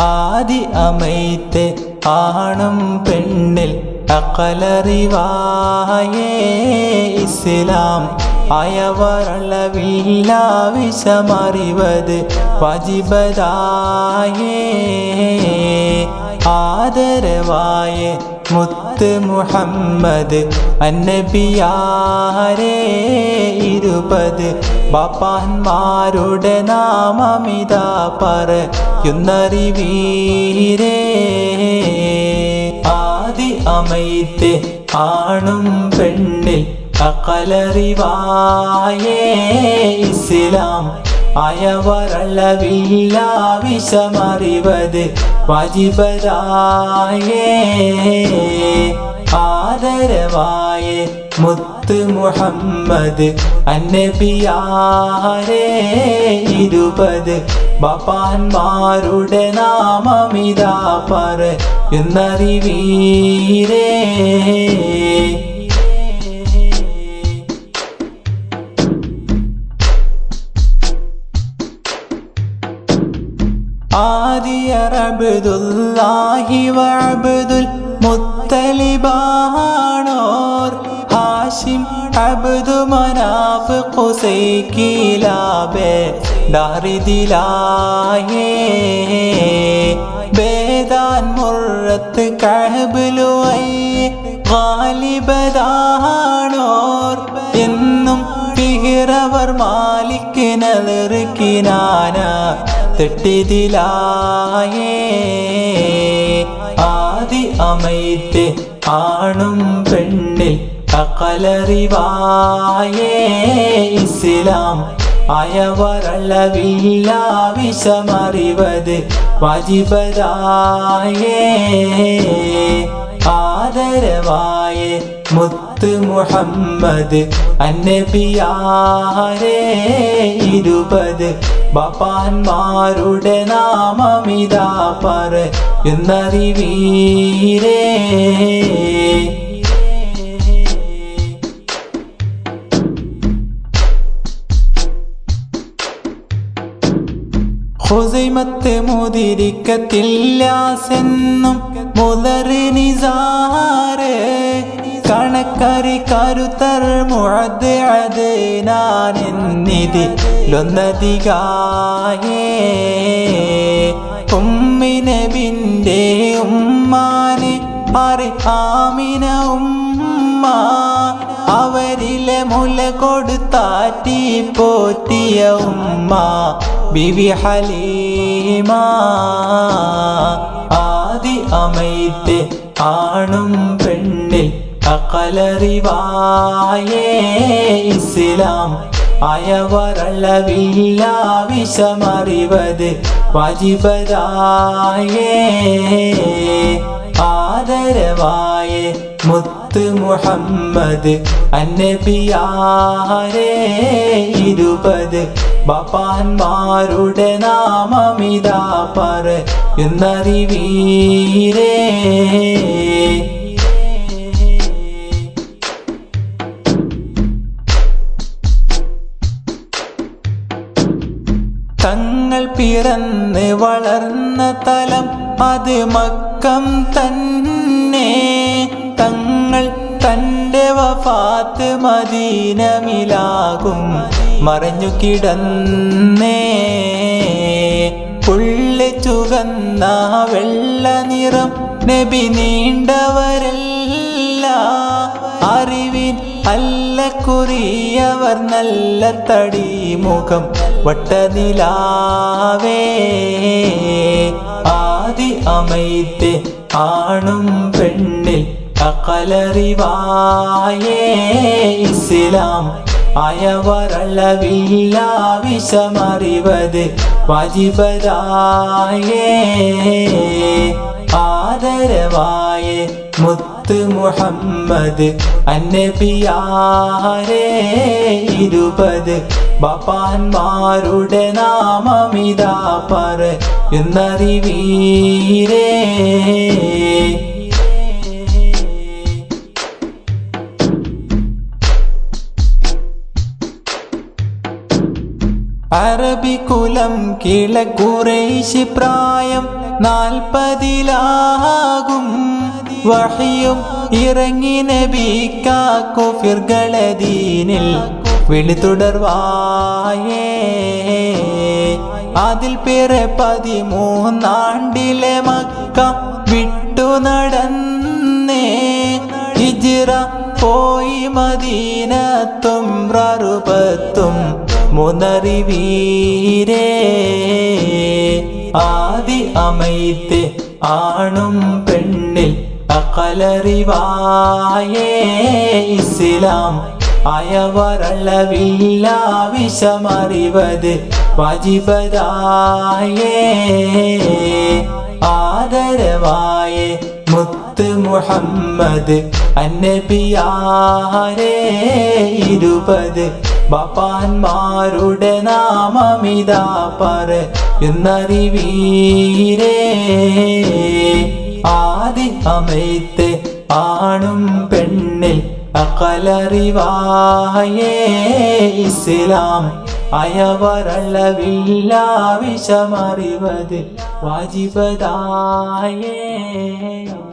ആദി അമൈത്തെ ആണും പെണ്ണിൽ അകലറിവായേ ഇസ്ലാം അയവറളവില്ല വിഷമറിവത് വജിബദായേ ആദരവായ മുത്ത് മുഹമ്മദ് അന്നബിയാരേ 20 ബാപ്പാന്മാരുടെ നാമമിതാ പറയുന്നറിവീരേ ആദി അമൈത്തെ ആണും പെണ്ണിൽ അകലറിവായേ ഇസ്ലാം അയവറളവില്ല വിഷമറിവത് വജിബദായേ ആദരവായ മുത്ത് മുഹമ്മദ് അന്നബിയാരേ 20 ബാപ്പാന്മാരുടെ നാമമിതാ പറയുന്നറിവീരേ ആദിയർ അബ്ദുല്ലാഹി വഅബ്ദുൽ മുത്തലിബാണോർ ഹാഷിം അബ്ദു മനാഫ് ഖുസൈ കിലാബെ ദാരിദിലായേ ബേദാൻ മുറത്ത് കഅബ്ലുഐ ഗാലിബദാണോർ എന്നും ഫിഹ്റവർ മാലിക് നദർ കിനാന തെട്ടിതിലായേ ആദി അമൈത്തെ ആണും പെണ്ണിൽ അകലറിവായേ ഇസ്ലാം അയവറളവില്ല വിഷമറിവത് വജിബദായേ ആദരവായ മുത്ത് മുഹമ്മദ് അന്നബിയാരേ 20 ബാപ്പാന്മാരുടെ നാമമിതാ പറയുന്നറിവീരേ ഖുസൈമത്ത് മുദിരിക്കത്തില്ലാസെന്നും മുദറി നിസാറ് കണക്കറി കരുത്തർ മുഅദ് അദ്നാനെന്നിതി ലൊന്നതികായേ ഉമ്മിനബിന്റെ ഉമ്മാനെ അറി ആമിന ഉമ്മ അവരിലെ മുല കൊടുത്താറ്റി പോറ്റിയ ഉമ്മ ബിവി ഹലീമ ആദി അമൈത്തെ ആണും പെണ്ണിൽ അകലറിവായേ ഇസ്ലാം അയവറളവില്ല വിഷമറിവത് വജിബദായേ ആദരവായ മുത്ത് മുഹമ്മദ് അന്നബിയാരേ 20 ബാപ്പാന്മാരുടെ നാമമിതാ പറയുന്നറിവീരേ തങ്ങൾ പിറന്ന് വളർന്ന തലം അത് മക്കം തന്നെ തങ്ങൾ തൻ്റെ വഫാത്ത് മദീനമിലാകും മറഞ്ഞു കിടന്നേ പുള്ളി ചുവന്ന വെള്ള നിറം നബി നീണ്ടവരല്ല അറിവിൻ അല്ലക്കുറിയവർ നല്ല തടി മുഖം വട്ടനിലാവേ ആദി അമൈത്തെ ആണും പെണ്ണിൽ അകലറിവായേ ഇസ്ലാം അയവറളവില്ല വിഷമറിവത് വജിബദായേ ആദരവായ മുത്ത് മുഹമ്മദ് അന്നബിയാരേ 20 ബാപ്പാന്മാരുടെ നാമമിതാ പറയുന്നറിവീരേ അറബികുലം കിള ഖുറൈശി പ്രായം 40 വഹിയും ഇറങ്ങി നബിക്കാക്കു ഫിർകളദീനിൽ വിളി തുടർവായേ അതിൽ പിറെ 13 മക്ക വിട്ടു നടന്നേ ഹിജ്റ പോയി മദീനത്തും 63 വീരേ ആദി അമൈത്തെ ആണും പെണ്ണിൽ അകലറിവായേ ഇസ്ലാം അയവരളവില്ല വിഷമറിവത് വാജിബതായേ ആദരവായ മുത്ത് മുഹമ്മദ് അന്നബിയാരേ 20 ബാപ്പാന്മാരുടെ നാമമിതാ പറയുന്നറിവീരേ ആദി അമൈത്തെ ആണും പെണ്ണിൽ അകലറിവായേ ഇസ്ലാം അയവരളവില്ല വിഷമറിവത് വാജിബതായേ